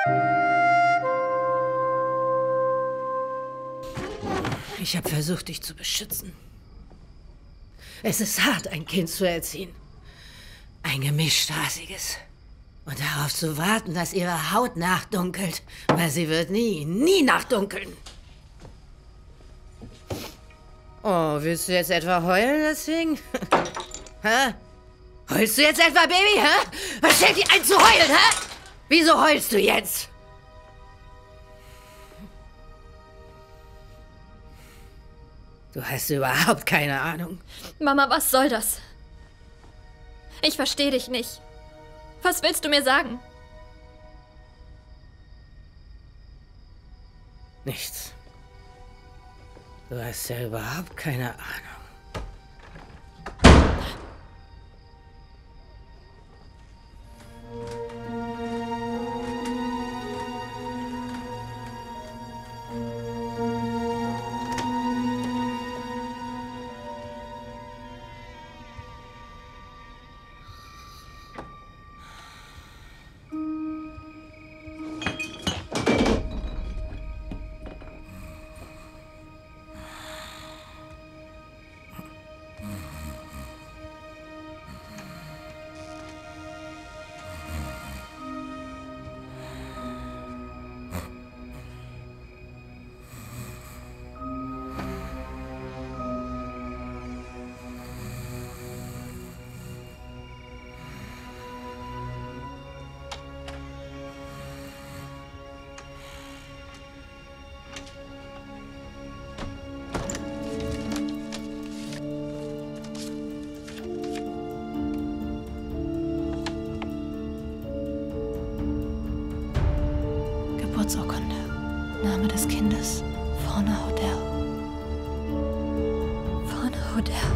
Ich habe versucht, dich zu beschützen. Es ist hart, ein Kind zu erziehen. Ein gemischstraßiges. Und darauf zu warten, dass ihre Haut nachdunkelt. Weil sie wird nie nachdunkeln. Oh, willst du jetzt etwa heulen deswegen? Hä? Heulst du jetzt etwa, Baby, hä? Was stellt dir ein zu heulen, hä? Wieso heulst du jetzt? Du hast überhaupt keine Ahnung. Mama, was soll das? Ich verstehe dich nicht. Was willst du mir sagen? Nichts. Du hast ja überhaupt keine Ahnung. Geburtsurkunde. Name des Kindes. Fauna Hotel. Fauna Hotel.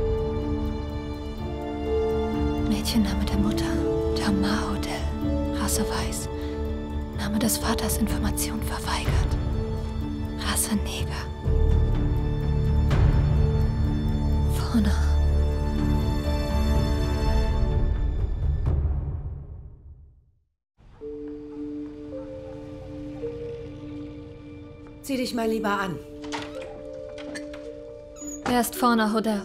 Mädchenname der Mutter. Tamar Hotel. Rasse weiß. Name des Vaters Information verweigert. Rasse Neger. Fauna. Zieh dich mal lieber an. Wer ist Fauna Hotel?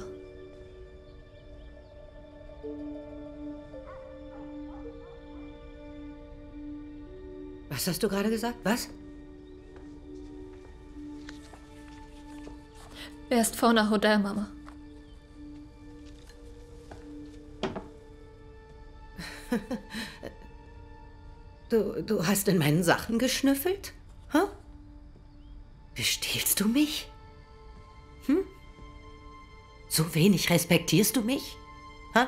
Was hast du gerade gesagt? Was? Wer ist Fauna Hotel, Mama? Du hast in meinen Sachen geschnüffelt? Hä? Bestiehlst du mich? Hm? So wenig respektierst du mich? Hä?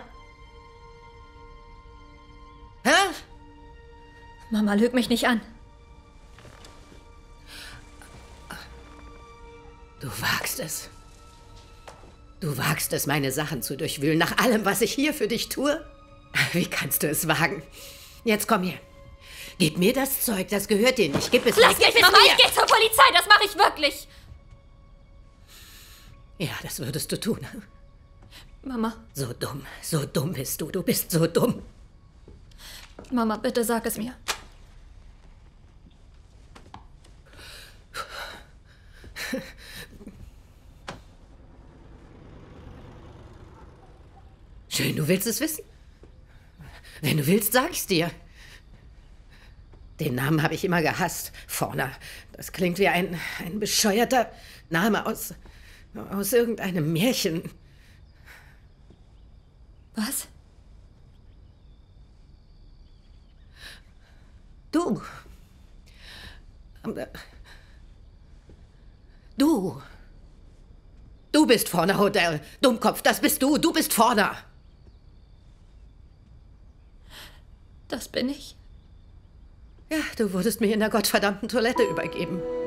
Hä? Mama, lüg mich nicht an. Du wagst es. Du wagst es, meine Sachen zu durchwühlen, nach allem, was ich hier für dich tue? Wie kannst du es wagen? Jetzt komm her. Gib mir das Zeug, das gehört dir nicht. Gib es Lass weg. mich, Mama, ich gehe zur Polizei, das mache ich wirklich. Ja, das würdest du tun. Mama. So dumm bist du. Du bist so dumm. Mama, bitte sag es mir. Schön, du willst es wissen? Wenn du willst, sag ich's dir. Den Namen habe ich immer gehasst. Fauna. Das klingt wie ein bescheuerter Name aus irgendeinem Märchen. Was? Du. Du bist Fauna Hotel. Dummkopf, das bist du. Du bist Fauna. Das bin ich. Ja, du wurdest mir in der gottverdammten Toilette übergeben.